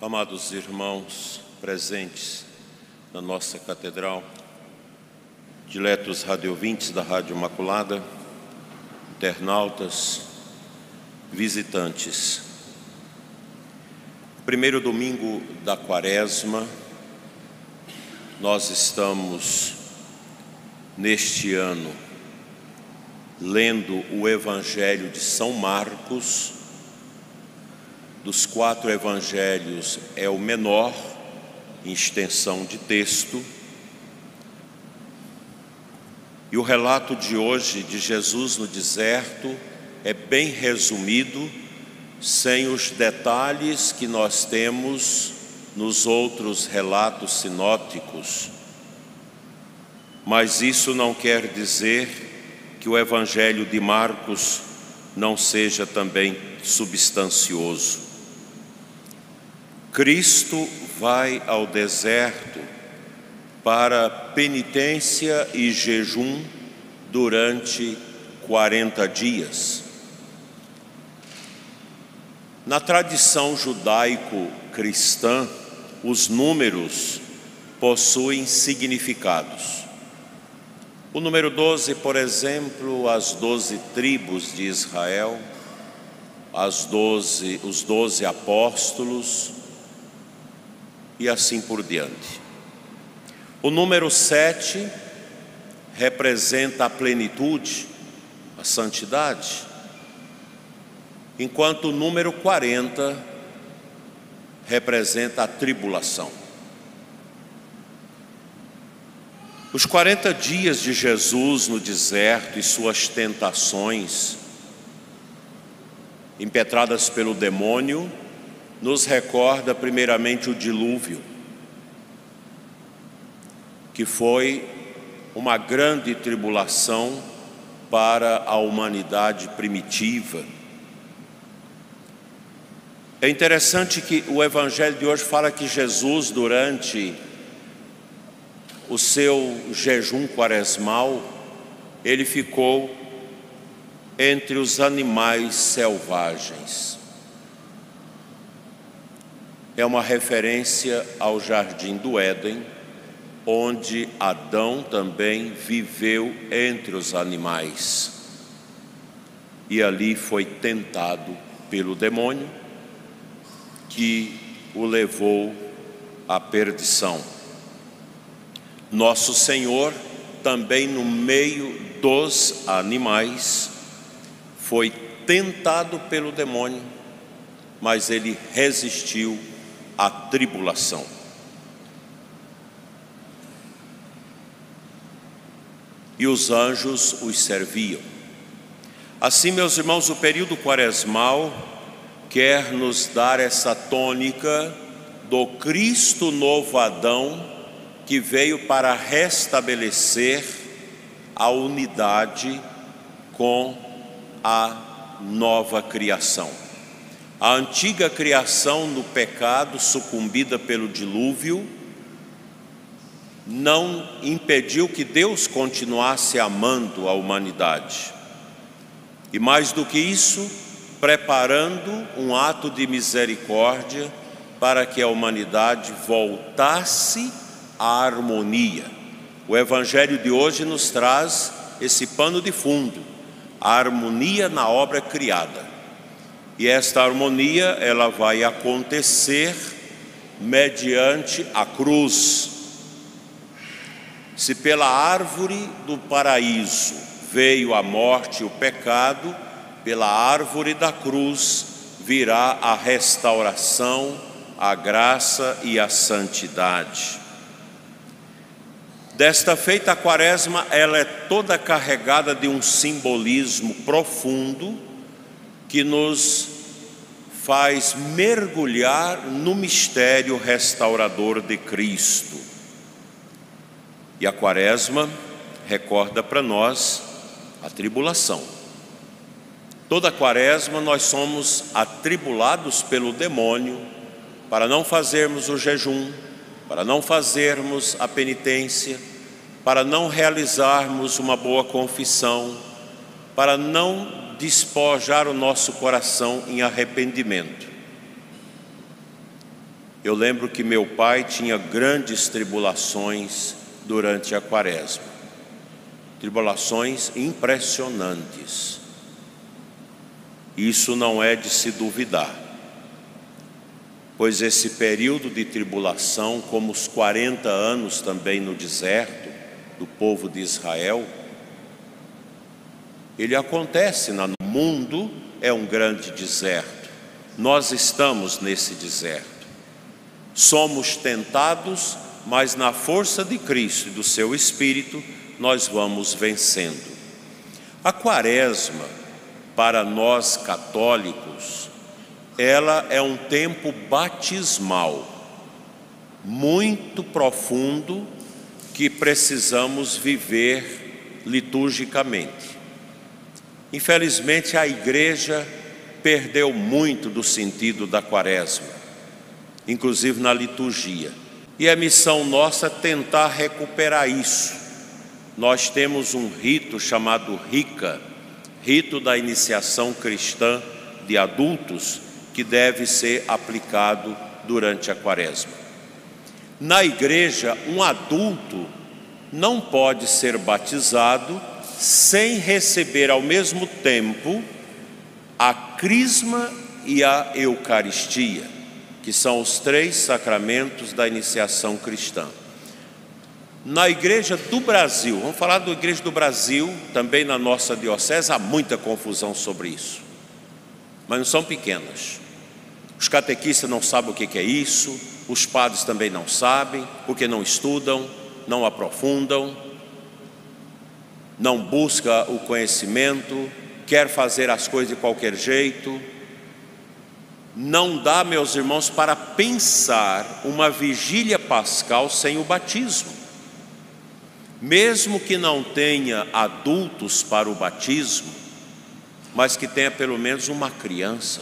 Amados irmãos presentes na nossa catedral, diletos radiovintes da Rádio Imaculada, internautas, visitantes. Primeiro domingo da Quaresma, nós estamos neste ano lendo o Evangelho de São Marcos. Dos 4 evangelhos é o menor em extensão de texto. E o relato de hoje de Jesus no deserto é bem resumido, sem os detalhes que nós temos nos outros relatos sinóticos. Mas isso não quer dizer que o evangelho de Marcos não seja também substancioso. Cristo vai ao deserto para penitência e jejum durante 40 dias. Na tradição judaico-cristã, os números possuem significados. O número 12, por exemplo, as 12 tribos de Israel, os 12 apóstolos, e assim por diante. O número 7 representa a plenitude, a santidade, enquanto o número 40 representa a tribulação. Os 40 dias de Jesus no deserto e suas tentações, impetradas pelo demônio, nos recorda primeiramente o dilúvio, que foi uma grande tribulação para a humanidade primitiva. É interessante que o evangelho de hoje fala que Jesus, durante o seu jejum quaresmal, ele ficou entre os animais selvagens. É uma referência ao jardim do Éden, onde Adão também viveu entre os animais. E ali foi tentado pelo demônio, que o levou à perdição. Nosso Senhor, também no meio dos animais, foi tentado pelo demônio, mas ele resistiu à tribulação. E os anjos os serviam. Assim, meus irmãos, o período quaresmal quer nos dar essa tônica do Cristo novo Adão, que veio para restabelecer a unidade com a nova criação. A antiga criação no pecado, sucumbida pelo dilúvio, não impediu que Deus continuasse amando a humanidade. E mais do que isso, preparando um ato de misericórdia para que a humanidade voltasse à harmonia. O evangelho de hoje nos traz esse pano de fundo, a harmonia na obra criada. E esta harmonia, ela vai acontecer mediante a cruz. Se pela árvore do paraíso veio a morte e o pecado, pela árvore da cruz virá a restauração, a graça e a santidade. Desta feita, a Quaresma, ela é toda carregada de um simbolismo profundo que nos faz mergulhar no mistério restaurador de Cristo. E a Quaresma recorda para nós a tribulação. Toda Quaresma nós somos atribulados pelo demônio para não fazermos o jejum, para não fazermos a penitência, para não realizarmos uma boa confissão, para não despojar o nosso coração em arrependimento. Eu lembro que meu pai tinha grandes tribulações durante a quaresma, tribulações impressionantes. Isso não é de se duvidar, pois esse período de tribulação, como os 40 anos também no deserto do povo de Israel, ele acontece no mundo, é um grande deserto. Nós estamos nesse deserto. Somos tentados, mas na força de Cristo e do seu Espírito, nós vamos vencendo. A quaresma, para nós católicos, ela é um tempo batismal, muito profundo, que precisamos viver liturgicamente. Infelizmente, a igreja perdeu muito do sentido da quaresma, inclusive na liturgia. E é missão nossa tentar recuperar isso. Nós temos um rito chamado RICA, Rito da Iniciação Cristã de Adultos, que deve ser aplicado durante a quaresma. Na igreja, um adulto não pode ser batizado sem receber ao mesmo tempo a crisma e a eucaristia, que são os 3 sacramentos da iniciação cristã. Na igreja do Brasil, vamos falar da igreja do Brasil, também na nossa diocese, há muita confusão sobre isso, mas não são pequenas. Os catequistas não sabem o que é isso, os padres também não sabem, porque não estudam, não aprofundam, não buscam o conhecimento, quer fazer as coisas de qualquer jeito. Não dá, meus irmãos, para pensar uma vigília pascal sem o batismo. Mesmo que não tenha adultos para o batismo, mas que tenha pelo menos uma criança.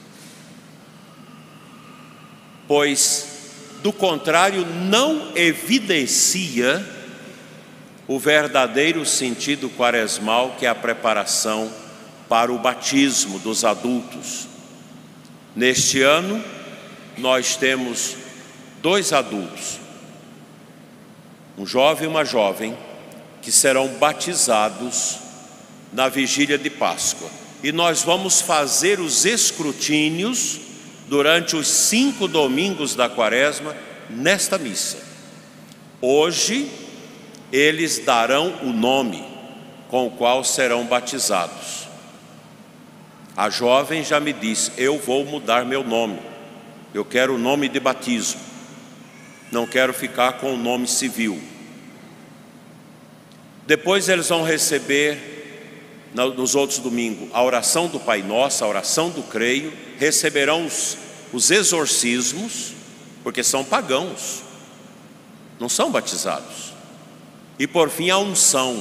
Pois, do contrário, não evidencia o verdadeiro sentido quaresmal, que é a preparação para o batismo dos adultos. Neste ano, nós temos 2 adultos, um jovem e uma jovem, que serão batizados na vigília de Páscoa. E nós vamos fazer os escrutínios durante os 5 domingos da quaresma, nesta missa. Hoje, eles darão o nome com o qual serão batizados. A jovem já me disse: eu vou mudar meu nome, eu quero o nome de batismo, não quero ficar com o nome civil. Depois eles vão receber, nos outros domingos, a oração do Pai Nosso, a oração do Creio, receberão os exorcismos, porque são pagãos, não são batizados. E por fim a unção,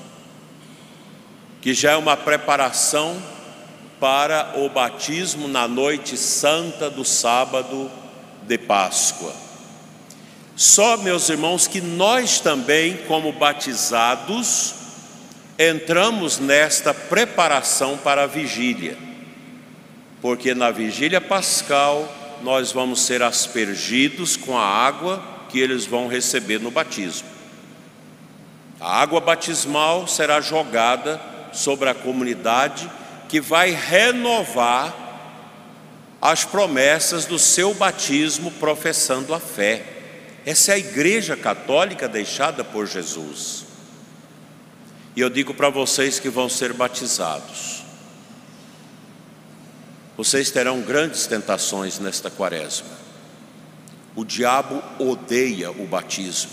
que já é uma preparação para o batismo na noite santa do sábado de Páscoa. Só, meus irmãos, que nós também, como batizados, entramos nesta preparação para a vigília, porque na vigília pascal nós vamos ser aspergidos com a água que eles vão receber no batismo. A água batismal será jogada sobre a comunidade, que vai renovar as promessas do seu batismo, professando a fé. Essa é a igreja católica deixada por Jesus. E eu digo para vocês que vão ser batizados, vocês terão grandes tentações nesta quaresma. O diabo odeia o batismo.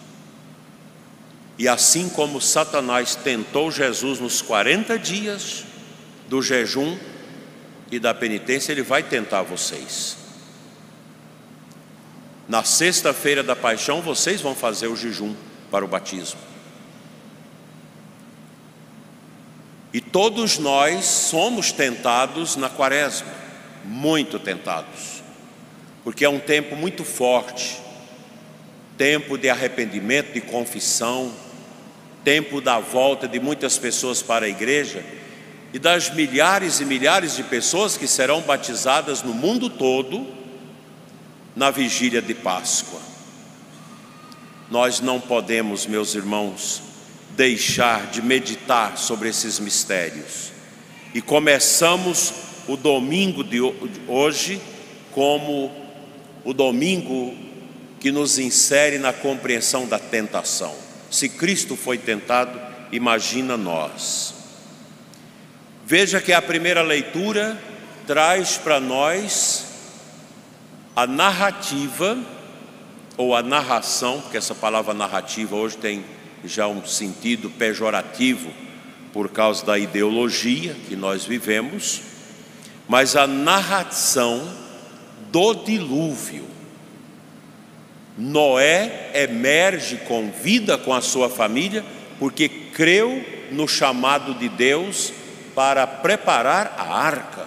E assim como Satanás tentou Jesus nos 40 dias do jejum e da penitência, ele vai tentar vocês. Na sexta-feira da paixão, vocês vão fazer o jejum para o batismo. E todos nós somos tentados na quaresma, muito tentados, porque é um tempo muito forte, tempo de arrependimento, de confissão, tempo da volta de muitas pessoas para a igreja, e das milhares e milhares de pessoas que serão batizadas no mundo todo. na vigília de Páscoa. Nós não podemos, meus irmãos, deixar de meditar sobre esses mistérios. E começamos o domingo de hoje como o domingo que nos insere na compreensão da tentação. Se Cristo foi tentado, imagina nós. Veja que a primeira leitura traz para nós a narrativa, ou a narração, porque essa palavra narrativa hoje tem já um sentido pejorativo por causa da ideologia que nós vivemos, mas a narração do dilúvio. Noé emerge com vida com a sua família, porque creu no chamado de Deus para preparar a arca,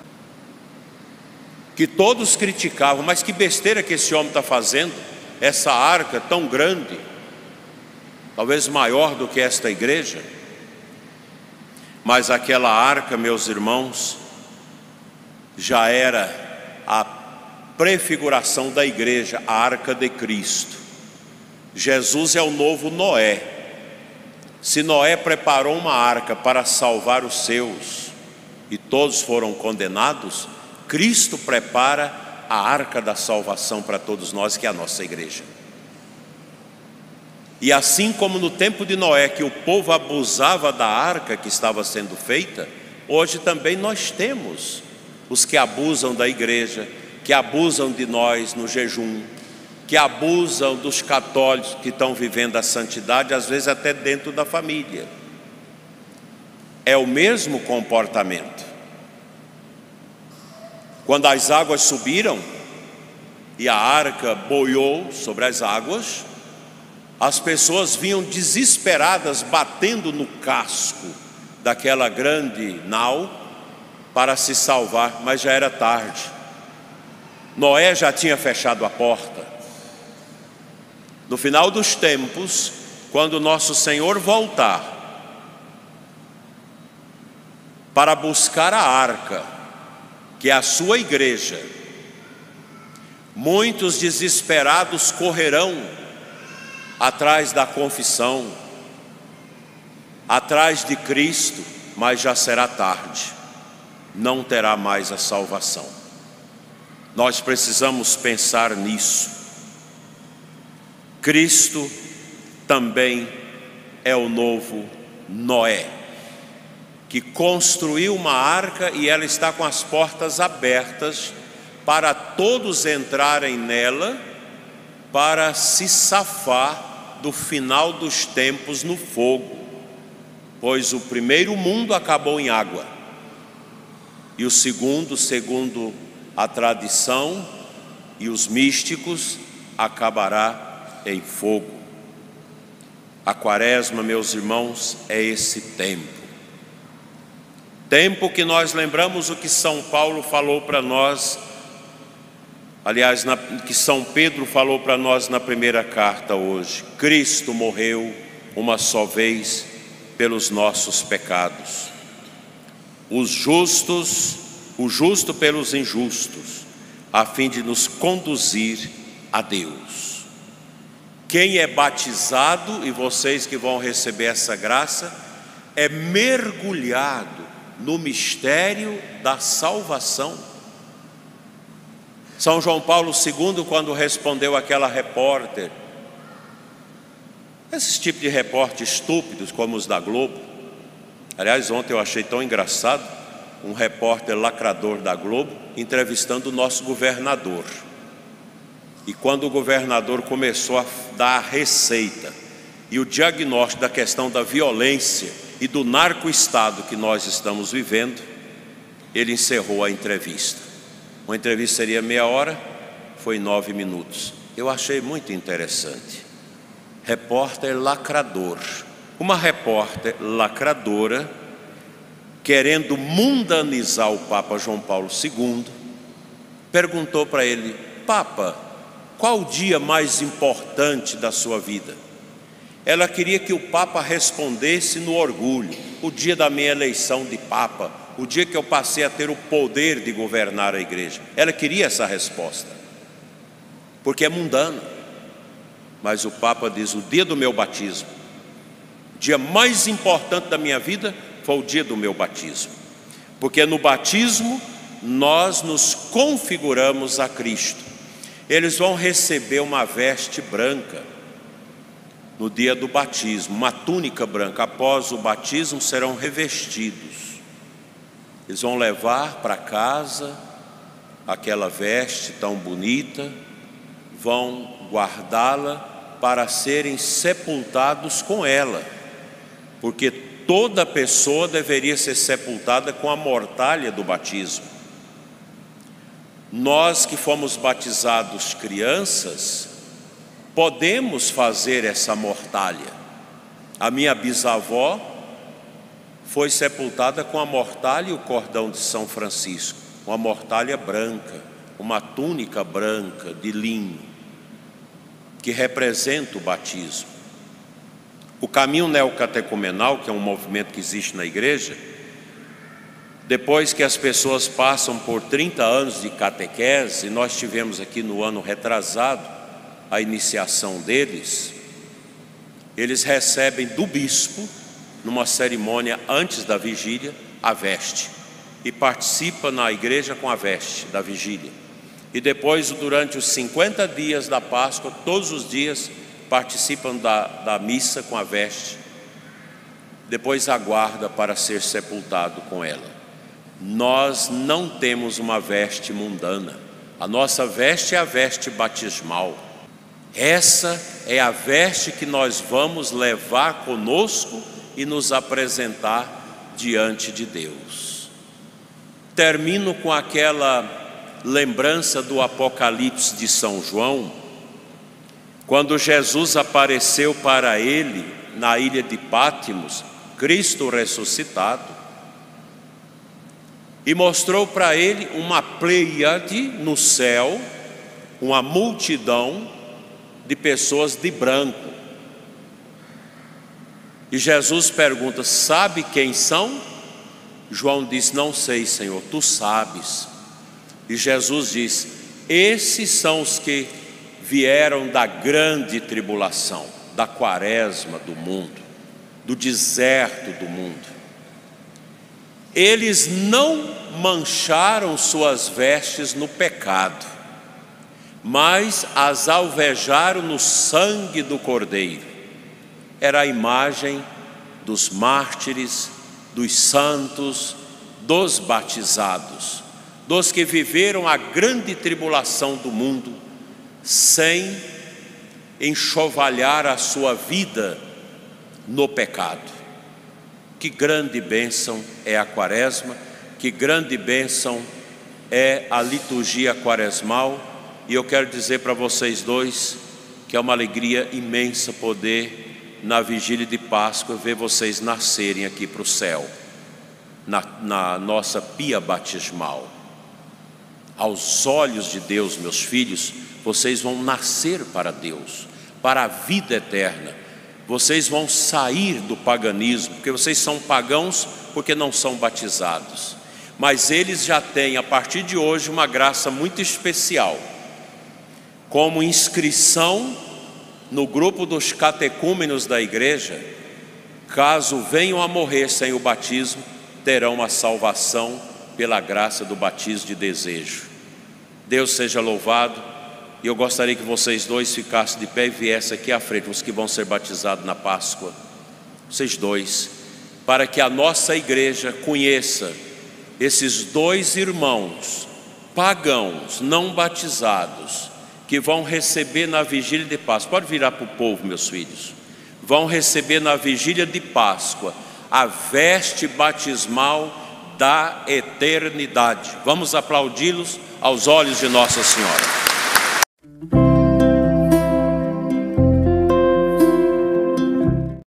que todos criticavam. Mas que besteira que esse homem está fazendo, essa arca tão grande, talvez maior do que esta igreja. Mas aquela arca, meus irmãos, já era a prefiguração da igreja, a arca de Cristo. Jesus é o novo Noé. Se Noé preparou uma arca para salvar os seus e todos foram condenados, Cristo prepara a arca da salvação para todos nós, que é a nossa igreja. E assim como no tempo de Noé, que o povo abusava da arca que estava sendo feita, hoje também nós temos os que abusam da igreja, que abusam de nós no jejum, que abusam dos católicos que estão vivendo a santidade, às vezes até dentro da família. É o mesmo comportamento. Quando as águas subiram e a arca boiou sobre as águas, as pessoas vinham desesperadas, batendo no casco daquela grande nau para se salvar, mas já era tarde. Noé já tinha fechado a porta. No final dos tempos, quando nosso Senhor voltar para buscar a arca, que é a sua igreja, muitos desesperados correrão atrás da confissão, atrás de Cristo, mas já será tarde, não terá mais a salvação. Nós precisamos pensar nisso. Cristo também é o novo Noé, que construiu uma arca e ela está com as portas abertas para todos entrarem nela, para se safar do final dos tempos no fogo, pois o primeiro mundo acabou em água e o segundo, segundo a tradição e os místicos, acabará em fogo. A quaresma, meus irmãos, é esse tempo que nós lembramos o que São Paulo falou para nós, aliás, que São Pedro falou para nós na primeira carta hoje. Cristo morreu uma só vez pelos nossos pecados, o justo pelos injustos, a fim de nos conduzir a Deus. Quem é batizado, e vocês que vão receber essa graça, é mergulhado no mistério da salvação. São João Paulo II, quando respondeu àquela repórter, esse tipo de repórter estúpidos como os da Globo. Aliás, ontem eu achei tão engraçado um repórter lacrador da Globo entrevistando o nosso governador. E quando o governador começou a dar a receita e o diagnóstico da questão da violência e do narco-estado que nós estamos vivendo, ele encerrou a entrevista. Uma entrevista seria meia hora, foi 9 minutos. Eu achei muito interessante. Repórter lacrador. Uma repórter lacradora, querendo mundanizar o Papa João Paulo II, perguntou para ele: Papa, qual o dia mais importante da sua vida? Ela queria que o Papa respondesse no orgulho: o dia da minha eleição de Papa, o dia que eu passei a ter o poder de governar a igreja. Ela queria essa resposta. porque é mundano. Mas o Papa diz: o dia do meu batismo, o dia mais importante da minha vida foi o dia do meu batismo, porque no batismo nós nos configuramos a Cristo. Eles vão receber uma veste branca no dia do batismo, uma túnica branca. Após o batismo serão revestidos. Eles vão levar para casa aquela veste tão bonita, vão guardá-la para serem sepultados com ela, porque toda pessoa deveria ser sepultada com a mortalha do batismo. Nós que fomos batizados crianças, podemos fazer essa mortalha. A minha bisavó foi sepultada com a mortalha e o cordão de São Francisco, uma mortalha branca, uma túnica branca de linho, que representa o batismo. O caminho neocatecumenal, que é um movimento que existe na igreja, depois que as pessoas passam por 30 anos de catequese, nós tivemos aqui no ano retrasado a iniciação deles, eles recebem do bispo, numa cerimônia antes da vigília, a veste, e participam na igreja com a veste da vigília. E depois, durante os 50 dias da Páscoa, todos os dias participam da missa com a veste, depois aguarda para ser sepultado com ela. Nós não temos uma veste mundana, a nossa veste é a veste batismal. Essa é a veste que nós vamos levar conosco e nos apresentar diante de Deus. Termino com aquela lembrança do Apocalipse de São João, quando Jesus apareceu para ele na ilha de Pátimos, Cristo ressuscitado, e mostrou para ele uma pleiade no céu, uma multidão de pessoas de branco. E Jesus pergunta: sabe quem são? João diz: não sei, Senhor, tu sabes. E Jesus diz: esses são os que vieram da grande tribulação, da quaresma do mundo, do deserto do mundo. Eles não mancharam suas vestes no pecado, mas as alvejaram no sangue do Cordeiro. Era a imagem dos mártires, dos santos, dos batizados, dos que viveram a grande tribulação do mundo, sem enxovalhar a sua vida no pecado. Que grande bênção é a quaresma, que grande bênção é a liturgia quaresmal. E eu quero dizer para vocês dois que é uma alegria imensa poder, na vigília de Páscoa, ver vocês nascerem aqui para o céu, na nossa pia batismal. Aos olhos de Deus, meus filhos, vocês vão nascer para Deus, para a vida eterna. Vocês vão sair do paganismo, porque vocês são pagãos porque não são batizados. Mas eles já têm, a partir de hoje, uma graça muito especial, como inscrição no grupo dos catecúmenos da igreja. Caso venham a morrer sem o batismo, terão a salvação pela graça do batismo de desejo. Deus seja louvado. E eu gostaria que vocês dois ficassem de pé e viessem aqui à frente, os que vão ser batizados na Páscoa, vocês dois, para que a nossa igreja conheça esses dois irmãos pagãos, não batizados, que vão receber na vigília de Páscoa. Pode virar para o povo, meus filhos. Vão receber na vigília de Páscoa a veste batismal da eternidade. Vamos aplaudi-los aos olhos de Nossa Senhora.